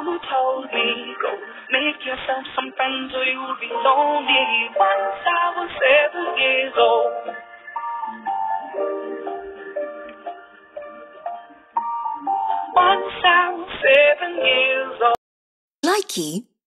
who told me, go make yourself some friends or you'll be lonely. Once I was 7 years old. Once I was 7 years old. Likey